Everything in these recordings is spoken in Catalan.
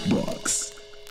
Box.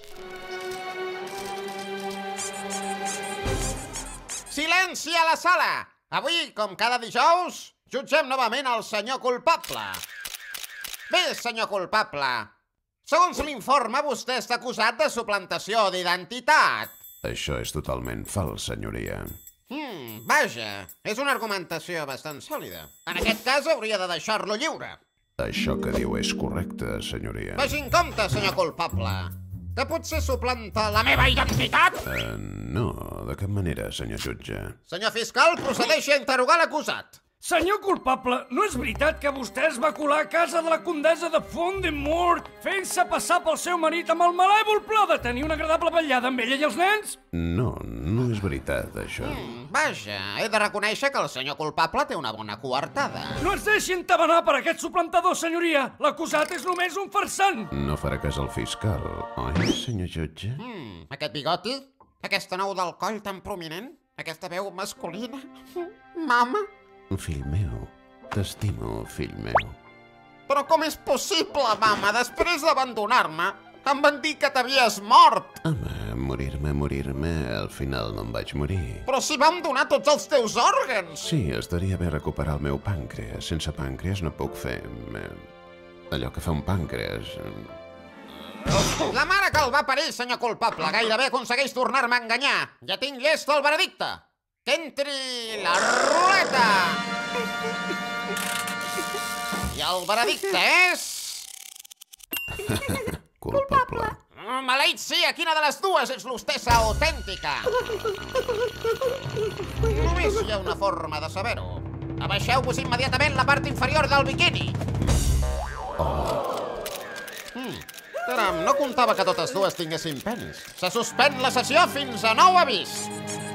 Silenci a la sala! Avui, com cada dijous, jutgem novament el senyor culpable. Bé, senyor culpable, segons l'informe, vostè està acusat de suplantació d'identitat. Això és totalment fals, senyoria. Vaja, és una argumentació bastant sòlida. En aquest cas, hauria de deixar-lo lliure. Això que diu és correcte, senyoria. Vagi en compte, senyor culpable, que potser suplanta la meva identitat. No, de cap manera, senyor jutge. Senyor fiscal, procedeixi a interrogar l'acusat. Senyor culpable, no és veritat que vostè es va colar a casa de la condessa de Fondemort fent-se passar pel seu marit amb el malèvol pla de tenir una agradable vetllada amb ella i els nens? No, no és veritat, això. Vaja, he de reconèixer que el senyor culpable té una bona coartada. No ens deixi entabanar per aquest suplantador, senyoria. L'acusat és només un farsant. No farà cas al fiscal, oi, senyor jutge? Aquest bigoti, aquesta nou del coll tan prominent, aquesta veu masculina. Mama? Fill meu, t'estimo, fill meu. Però com és possible, mama, després d'abandonar-me, em van dir que t'havies mort. Home, morir-me, al final no em vaig morir. Però si vam donar tots els teus òrgans. Sí, estaria bé recuperar el meu pàncreas. Sense pàncreas no puc fer... allò que fa un pàncreas. La mare que el va parir, senyor culpable, gairebé aconsegueix tornar-me a enganyar. Ja tinc llest el veredicte. Que entri la ruleta! I el veredicte és... Culpable. Maleït sia, quina de les dues és l'hostessa autèntica? Només hi ha una forma de saber-ho. Abaixeu-vos immediatament la part inferior del biquini. Caram, no comptava que totes dues tinguessin penis. Se suspèn la sessió fins a nou avís.